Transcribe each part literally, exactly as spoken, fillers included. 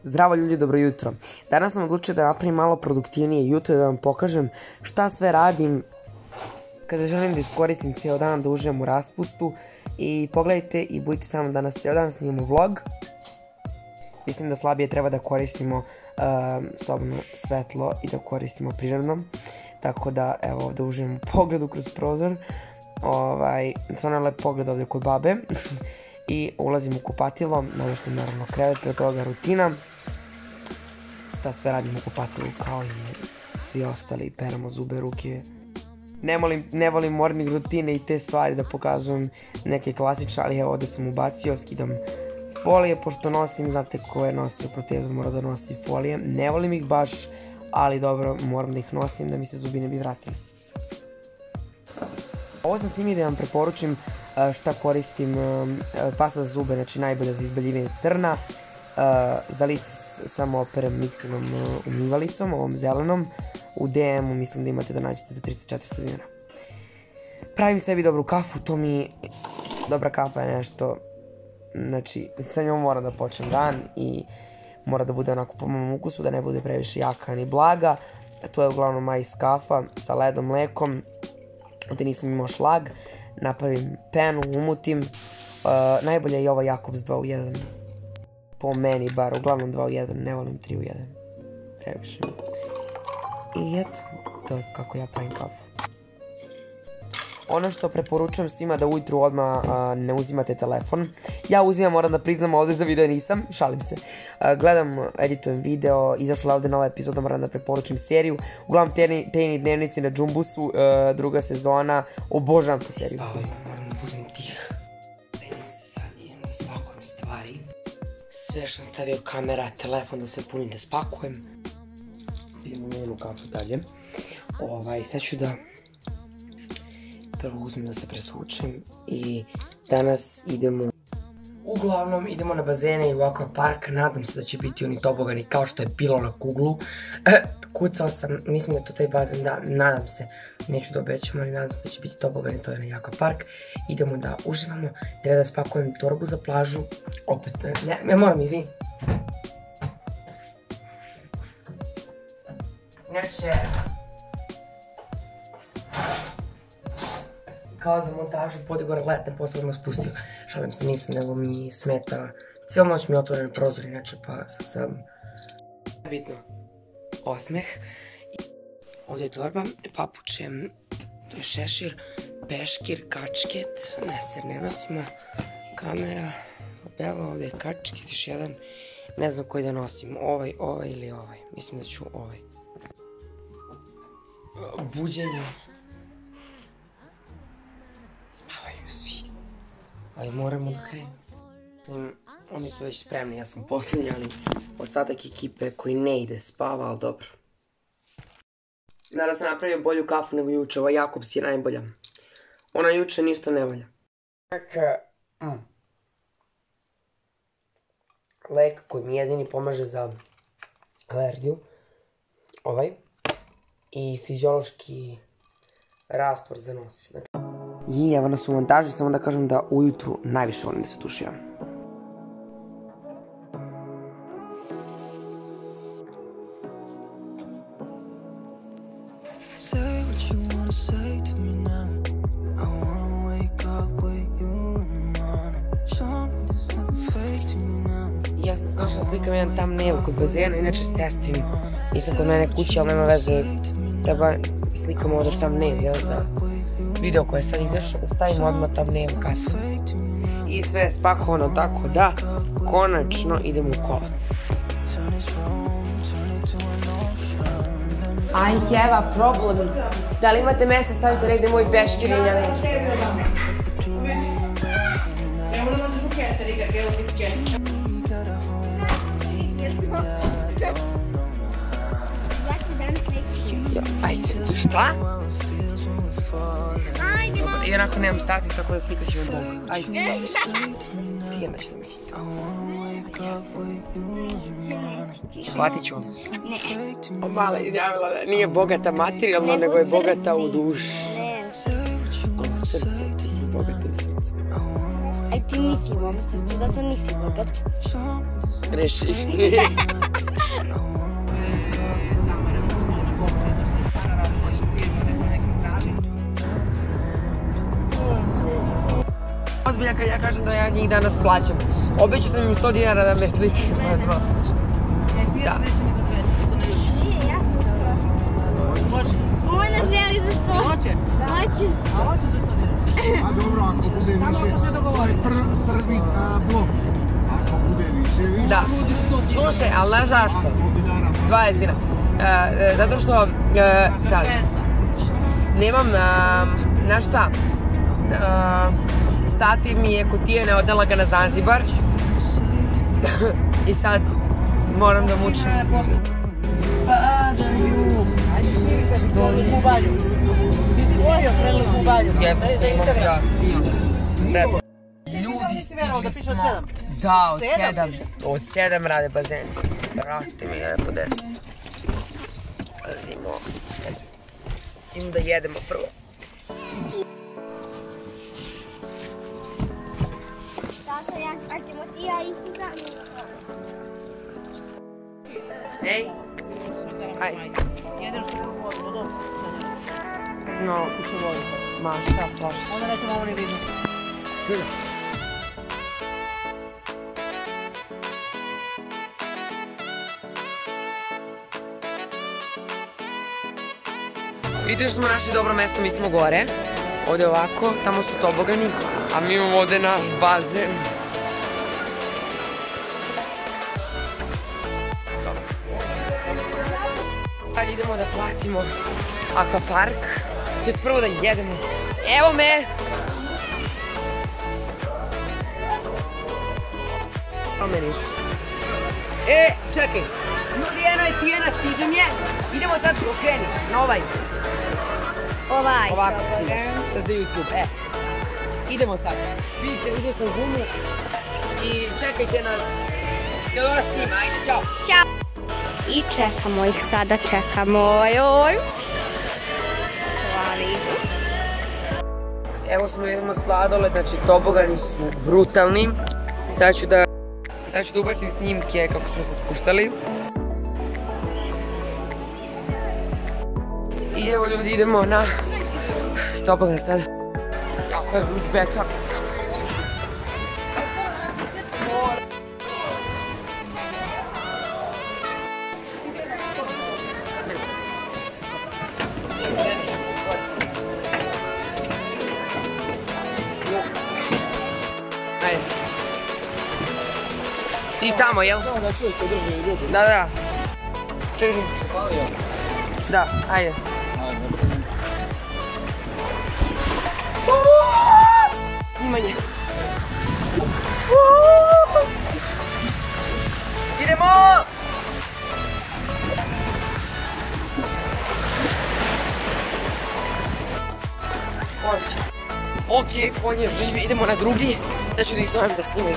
Zdravo ljudi, dobro jutro. Danas sam odlučio da napravim malo produktivnije jutro i da vam pokažem šta sve radim kada želim da iskoristim cijel dan, da uživam u raspustu. I pogledajte i budite sa mnom danas cijel dan, snimamo vlog. Mislim da slabije treba da koristimo um, slobodno svetlo i da koristimo prirodno. Tako da, evo, ovdje uživam u pogledu kroz prozor. Ovaj, stvarno je lep pogled ovdje kod babe. I ulazim u kupatilo, namještam naravno krevet, pre toga rutina. Šta sve radim u kupatilu kao i svi ostali, peramo zube, ruke. Ne volim, ne volim morning rutine i te stvari da pokazujem neke klasične, ali evo ovdje sam ubacio, skidam folije, pošto nosim, znate ko je nosio protezu, mora da nosi folije. Ne volim ih baš, ali dobro, moram da ih nosim da mi se zubi ne bi vratili. Ovo sam snimio da vam preporučim šta koristim. Pasta za zube, znači najbolja za izbeljivanje crna. Za lice samo operem miksenom umivalicom, ovom zelenom. U D M-u mislim da imate da nađete za trista do četiristo dinara. Pravim sebi dobru kafu, to mi... Dobra kafa je nešto... Znači, sa njom moram da počnem dan i mora da bude onako po mom ukusu, da ne bude previše jaka ni blaga. To je uglavnom majs kafa sa ledom, mlekom. Ovdje nisam imao šlag. Napravim penu, umutim. Uh, najbolje je i ova Jakobs dva u jedan. Po meni bar, uglavnom dva u jedan, ne volim tri u jedan. Previše. I eto, to je kako ja pravim kafu. Ono što preporučujem svima da ujutru odmah uh, ne uzimate telefon. Ja uzimam, moram da priznam, ovdje za video nisam, šalim se. Uh, gledam, editujem video, izašla je ovdje nova epizoda, moram da preporučim seriju. Uglavnom, Tejni dnevnici na Džumbusu, uh, druga sezona, obožavam tu seriju. Spavaj, moram da budem tih. Penjem se sad, idem da spakujem stvari. Sve što sam stavio kamera, telefon da se puni da spakujem. Idemo jednu kafu dalje. Ovaj, sad ću da... Prvo uzmem da se presvučem i danas idemo... Uglavnom idemo na bazene i u akvapark, nadam se da će biti oni tobogani kao što je bilo na Kuglu. E, kucao sam, mislim da je to taj bazen, da, nadam se, neću da obećam, ali nadam se da će biti tobogani, to je na akvapark. Idemo da uživamo, treba da spakujem torbu za plažu, opet, ne, ne moram, izvini. Inače... Kao za montažu podigore letne posao odmah spustio. Šalim se, nisam, nego mi smeta. Cijelu noć mi je otvoren prozor, inače pa sam... Bitno. Osmeh. Ovdje je torba, papuče, to je šešir, peškir, kačket, nester ne nosimo, kamera, obela, ovdje je kačket, još jedan, ne znam koji da nosim, ovaj, ovaj ili ovaj, mislim da ću ovaj. Buđenje. Spavaju svi. Ali moramo da krenemo. Oni su već spremni, ja sam posljednji, ali ostatak ekipe koji ne ide spava, ali dobro. Danas sam napravio bolju kafu nego juče, ova Jakobs je najbolja. Ona juče ništa ne valja. Mm. Lek koji mi jedini pomaže za alergiju. Ovaj. I fiziološki rastvor za nos. I evo nas u montaži, samo da kažem da ujutru najviše volim da se tuširam. Ja sam znašla slikam jedan thumbnail kod bazena, inače sestrin. Nisam kod mene kući, ali nema veze. Treba slikam ovdje thumbnail, jel da? Video koje sad izašao, da stavimo odmah thumbnail kasnije. I sve je spakovano tako da, konačno idemo u kola. I have a problem. Da li imate mjesta, stavite negdje moj peškir i ja neću. Evo ne možeš u keser, Igar, evo ti u keser. Ajde, šta? I onako nemam stativ, tako da slikat ću vam Bogu. Ajde. Ti jednaš da mi slika. Platit ću vam. Ne. O, mala izjavila da nije bogata materijalno, nego je bogata u duši. Ne. U srcu, ti si bogata u srcu. Aj ti nisi u mom srcu, zato nisi bogat. Reši. Ozbilja kad ja kažem da ja njih danas plaćam. Obećao sam im sto dinara da me slike. Da. Ona želi za sto. Hoće? Hoće. A hoće za sto dinara. A dobro, ako bude više, to je prvi blok. Ako bude više, više. Da. Slušaj, ali znaš zašto? dvadeset dinara. Zato što, šalim, nemam, znaš šta, stativ mi je kod Tijene, odnela ga na Zanzibar i sad moram da mučim. Ljudi stigli smo. Da, od sedam. Od sedam rade bazen. Brate mi je po deset. Pazimo. Idemo da jedemo prvo. Tato, ja ćemo ti ja ići za mnom. Ej. Ajde. Jedem što je vodu, vodu. No. Kuće vodu. Ma šta plaš. Onda nećemo ovo ni vidjeti. Čuj. Vidite što smo našli dobro mesto, mi smo gore. Ovdje ovako, tamo su tobogani, a mi imamo ovdje naš bazen. Sad idemo da platimo akvapark. Sad prvo da jedemo. Evo me! Evo me niš. E, čekaj. Lijena i Tijena, stižem je. Idemo sad okreni, na ovaj. Ovaj. Ovako, sad za YouTube, e. Idemo sad. Vidite, uzeo sam gumu i čekajte nas. Kad ona snima, ajde, čao. Ćao. I čekamo ih sada, čekamo. Ojoj. Hvali. Evo smo jedemo sladoled, znači tobogani su brutalni. Sad ću da, sad ću da ubacim snimke kako smo se spuštali. I evo ljudi, idemo na tobogan sad. Jako je vruć beton. Ajde. Ti tamo, jel? Da, da. Čekaj. Da, ajde. Snimanje. Idemo! Ok, fon je živi, idemo na drugi. Sad ću da ih zovem da snimaju.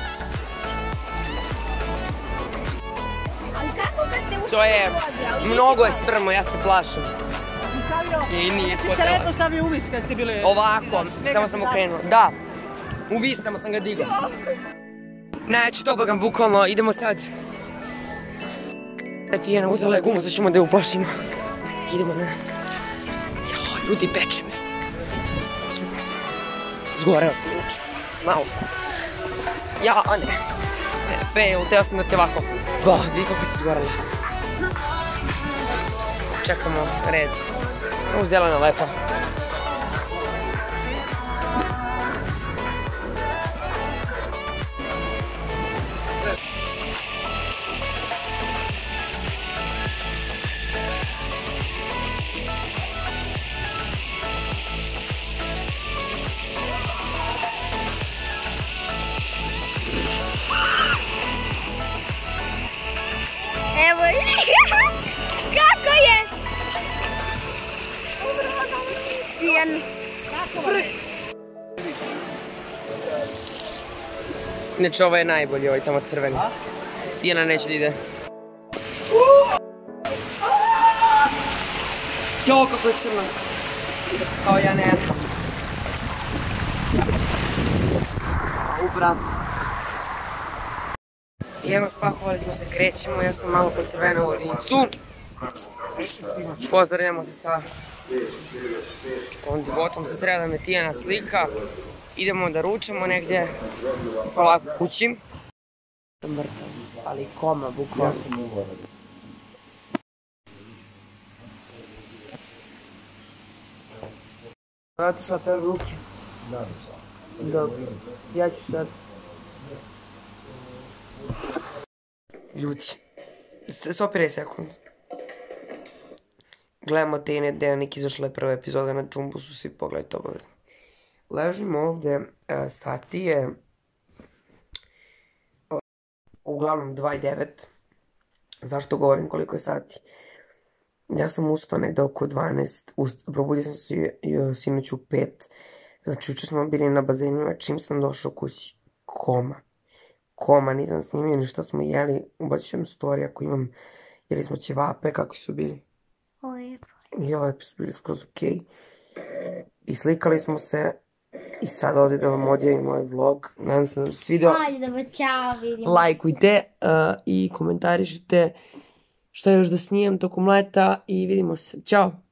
To je, mnogo je strmo, ja se plašim. I nije spotela. Ti ste lepo stavio uvis kad ste bili... Ovako, samo sam okrenuo. Da, uvis samo sam ga digao. Znači, tobogan, bukvalno, idemo sad. Tijena uzela je gumu, sad ćemo da je uplašimo. Idemo na... Jao, ljudi, peče me se. Zgoreo sam juče. Malo. Ja, a ne. Fail, teo sam da te ovako. Ba, vidi kako si zgorela. Čekamo red. Ovo zelena lepa. Evo, kako je? Pijan. Inače, ovo je najbolji, ovaj tamo crveni. Tijena neće da ide. Jo, kako je crno. Kao ja ne znam. U, brat. I evo, spakovali smo se, krećemo, ja sam malo postrvena u Ornicu. Pozdravljamo se sa ovom divotom, sad treba da me Tijana slika. Idemo da ručamo negdje, polako kući. Mrtav, ali koma, bukvalno. Znate sad te ruke? Dobro, ja ću sad. Ljudi, sto pedeset sekundi. Gledamo Tejne Dnevnik, izašla je prva epizoda na Džumbusu, svi pogledajte obavezno. Ležimo ovdje, sati je uglavnom dva i devet. Zašto govorim koliko je sati? Ja sam ustao negdje oko dvanaest, probudio sam se sinoć u pet. Znači, jučer smo bili na bazenima, čim sam došao kući, koma. Koma, nisam snimio ni što smo jeli, ubacit ću vam story ako imam, jeli smo ćevape, kako su bili? Lijepo. I lepo su bili skroz okej. I slikali smo se, i sad ovdje da vam odjavim ovaj vlog. Nadam se da vam se svidio. Ajde, dobro, čao, vidimo. Lajkujte i komentarišite šta još da snijem tokom leta i vidimo se. Ćao!